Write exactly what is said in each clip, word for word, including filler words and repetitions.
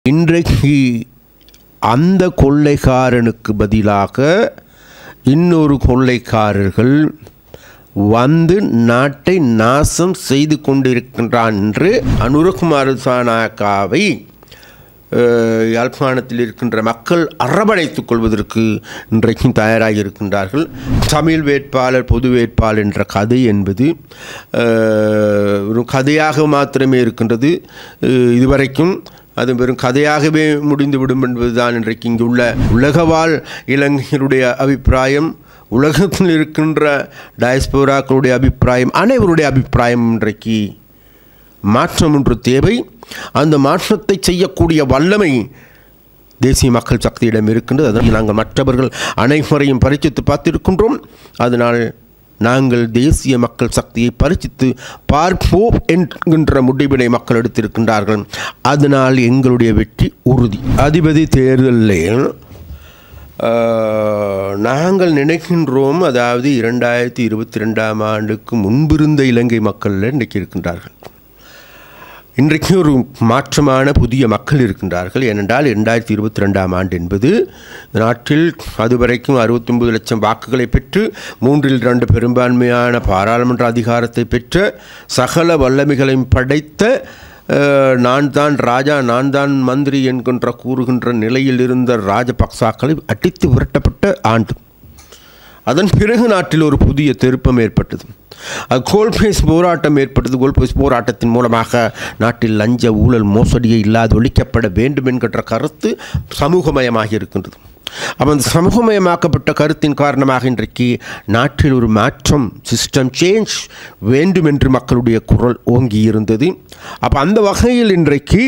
இன்றைக்கு அந்த கொள்ளைக்காரனுக்கு பதிலாக இன்னொரு கொள்ளைக்காரர்கள் வந்து நாட்டை நாசம் செய்து கொண்டிருக்கின்றான் என்று அனுரகுமார திசாநாயக்காவை யாழ்ப்பாணத்தில் இருக்கின்ற மக்கள் அரவணைத்துக் கொள்வதற்கு இன்றைக்கும் தயாராக இருக்கின்றார்கள். தமிழ் வேட்பாளர் பொது வேட்பாளர் என்ற கதை என்பது ஒரு கதையாக மாத்திரமே இருக்கின்றது. இதுவரைக்கும் அது வெறும் கதையாகவே முடிந்துவிடும் என்பதுதான் இன்றைக்கு இங்குள்ள உலகவாழ் இளைஞருடைய அபிப்பிராயம், உலகத்தில் இருக்கின்ற டயஸ்போராக்களுடைய அபிப்பிராயம், அனைவருடைய அபிப்பிராயம் இன்றைக்கு மாற்றம் ஒன்று தேவை. அந்த மாற்றத்தை செய்யக்கூடிய வல்லமை தேசிய மக்கள் சக்தியிடம் இருக்கின்றது. அதனால் நாங்கள் மற்றவர்கள் அனைவரையும் பரிசித்து பார்த்திருக்கின்றோம். அதனால் நாங்கள் தேசிய மக்கள் சக்தியை பரிசித்து பார்ப்போம் என்கின்ற முடிவினை மக்கள் எடுத்திருக்கின்றார்கள். அதனால் எங்களுடைய வெற்றி உறுதி. அதிபதி தேர்தலில் நாங்கள் நினைக்கின்றோம், அதாவது இரண்டாயிரத்தி இருபத்தி ரெண்டாம் ஆண்டுக்கு முன்பிருந்த இலங்கை மக்கள் இன்றைக்கு இருக்கின்றார்கள். இன்றைக்கு ஒரு மாற்றமான புதிய மக்கள் இருக்கின்றார்கள். ஏனென்றால் இரண்டாயிரத்தி இருபத்தி ரெண்டாம் ஆண்டு என்பது நாட்டில் அதுவரைக்கும் அறுபத்தி ஒன்பது லட்சம் வாக்குகளை பெற்று மூன்றில் இரண்டு பெரும்பான்மையான பாராளுமன்ற அதிகாரத்தை பெற்ற சகல வல்லமைகளையும் படைத்த நான் தான் ராஜா நான் தான் மந்திரி என்கின்ற கூறுகின்ற நிலையில் இருந்த ராஜபக்சாக்களை அடித்து விரட்டப்பட்ட ஆண்டு. அதன் பிறகு நாட்டில் ஒரு புதிய திருப்பம் ஏற்பட்டது. அது கோல்பேஸ் போராட்டம் ஏற்பட்டது. கோல்பேஸ் போராட்டத்தின் மூலமாக நாட்டில் லஞ்ச ஊழல் மோசடியை இல்லாது ஒழிக்கப்பட வேண்டும் என்கின்ற கருத்து சமூகமயமாக இருக்கின்றது. அப்போ அந்த சமூகமயமாக்கப்பட்ட கருத்தின் காரணமாக இன்றைக்கு நாட்டில் ஒரு மாற்றம், சிஸ்டம் சேஞ்ச் வேண்டும் என்று மக்களுடைய குரல் ஓங்கி இருந்தது. அப்போ அந்த வகையில் இன்றைக்கு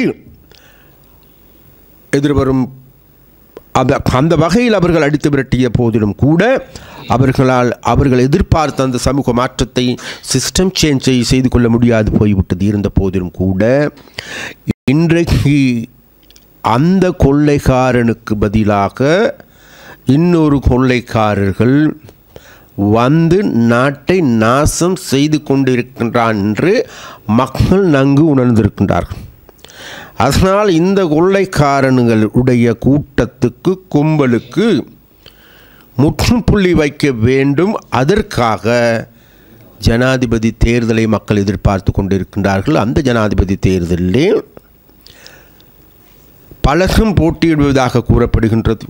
எதிர்வரும் அந்த வகையில் அவர்கள் அடித்து விரட்டிய போதிலும் கூட அவர்களால் அவர்கள் எதிர்பார்த்த அந்த சமூக மாற்றத்தை, சிஸ்டம் சேஞ்சை செய்து கொள்ள முடியாது போய்விட்டது. இருந்த போதிலும் கூட இன்றைக்கு அந்த கொள்ளைக்காரனுக்கு பதிலாக இன்னொரு கொள்ளைக்காரர்கள் வந்து நாட்டை நாசம் செய்து கொண்டிருக்கின்றான் என்று மக்கள் நன்கு உணர்ந்திருக்கின்றார்கள். அதனால் இந்த கொள்ளைக்காரனுடைய கூட்டத்துக்கு, கும்பலுக்கு முற்றுப்புள்ளி வைக்க வேண்டும். அதற்காக ஜனாதிபதி தேர்தலை மக்கள் எதிர்பார்த்து கொண்டிருக்கின்றார்கள். அந்த ஜனாதிபதி தேர்தலிலே பலரும் போட்டியிடுவதாக கூறப்படுகின்றது.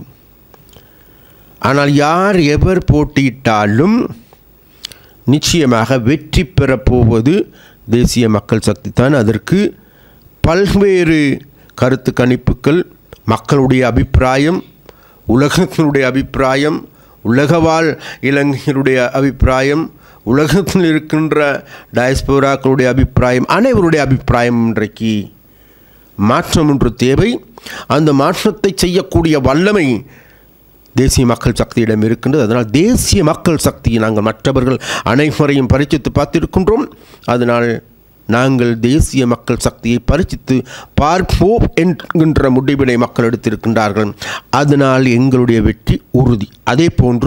ஆனால் யார் எவர் போட்டியிட்டாலும் நிச்சயமாக வெற்றி பெறப்போவது தேசிய மக்கள் சக்தி தான். அதற்கு பல்வேறு கருத்து கணிப்புகள், மக்களுடைய அபிப்பிராயம், உலகத்தினுடைய அபிப்பிராயம், உலகவாழ் இளைஞருடைய அபிப்பிராயம், உலகத்தில் இருக்கின்ற டயஸ்போராக்களுடைய அபிப்பிராயம், அனைவருடைய அபிப்பிராயம் இன்றைக்கு மாற்றம் ஒன்று தேவை. அந்த மாற்றத்தை செய்யக்கூடிய வல்லமை தேசிய மக்கள் சக்தியிடம் இருக்கின்றது. அதனால் தேசிய மக்கள் சக்தியை நாங்கள் மற்றவர்கள் அனைவரையும் பரிசித்து பார்த்திருக்கின்றோம். அதனால் நாங்கள் தேசிய மக்கள் சக்தியை பரிசித்து பார்ப்போம் என்கின்ற முடிவினை மக்கள் எடுத்திருக்கின்றார்கள். அதனால் எங்களுடைய வெற்றி உறுதி. அதே போன்று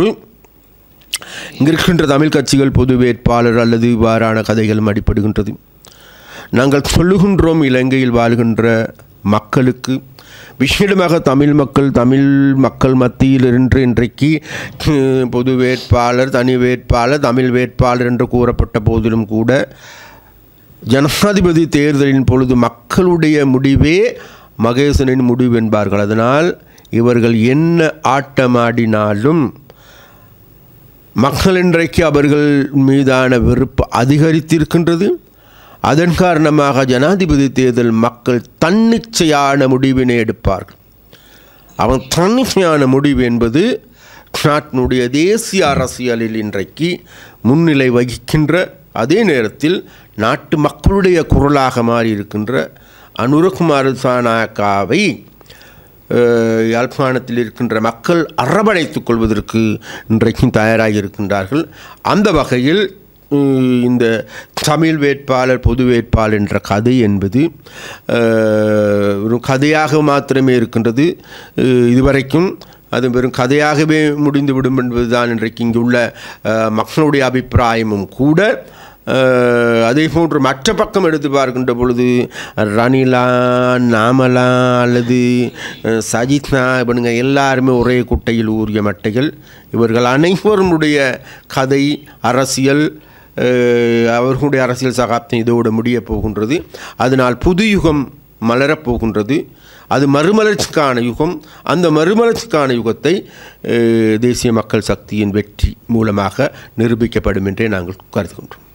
இங்கே இருக்கின்ற தமிழ் கட்சிகள் பொது வேட்பாளர் அல்லது இவ்வாறான கதைகளும் அடிப்படுகின்றது. நாங்கள் சொல்லுகின்றோம், இலங்கையில் வாழ்கின்ற மக்களுக்கு, விசேடமாக தமிழ் மக்கள் தமிழ் மக்கள் மத்தியில் இன்று இன்றைக்கு பொது வேட்பாளர், தனி வேட்பாளர், தமிழ் வேட்பாளர் என்று கூறப்பட்ட போதிலும் கூட ஜனாதிபதி தேர்தலின் பொழுது மக்களுடைய முடிவே மகேசனின் முடிவு என்பார்கள். அதனால் இவர்கள் என்ன ஆட்டமாடினாலும் மக்கள் இன்றைக்கு அவர்கள் மீதான வெறுப்பு அதிகரித்திருக்கின்றது. அதன் காரணமாக ஜனாதிபதி தேர்தல் மக்கள் தன்னிச்சையான முடிவினை எடுப்பார்கள். அவன் தன்னிச்சையான முடிவு என்பது நாட்டினுடைய தேசிய அரசியலில் இன்றைக்கு முன்னிலை வகிக்கின்ற, அதே நேரத்தில் நாட்டு மக்களுடைய குரலாக மாறி இருக்கின்ற அனுரகுமார திசாநாயக்காவை யாழ்ப்பாணத்தில் இருக்கின்ற மக்கள் அரவணைத்துக் கொள்வதற்கு இன்றைக்கும் தயாராக இருக்கின்றார்கள். அந்த வகையில் இந்த தமிழ் வேட்பாளர் பொது வேட்பாளர் என்ற கதை என்பது ஒரு கதையாக மாத்திரமே இருக்கின்றது. இதுவரைக்கும் அது வெறும் கதையாகவே முடிந்துவிடும் என்பதுதான் இன்றைக்கு இங்குள்ள மக்களுடைய அபிப்பிராயமும் கூட. அதே போன்று மற்ற பக்கம் எடுத்து பார்க்கின்ற பொழுது ரணிலா, நாமலா அல்லது சஜித்னா இவனுங்க எல்லாருமே ஒரே குட்டையில் ஊறிய மட்டைகள். இவர்கள் அனைவருடைய கதை அரசியல், அவர்களுடைய அரசியல் சகாப்தம் இதோடு முடியப் போகின்றது. அதனால் புது யுகம் மலரப்போகின்றது. அது மறுமலர்ச்சிக்கான யுகம். அந்த மறுமலர்ச்சிக்கான யுகத்தை தேசிய மக்கள் சக்தியின் வெற்றி மூலமாக நிரூபிக்கப்படும் என்றே நாங்கள் கருதுகின்றோம்.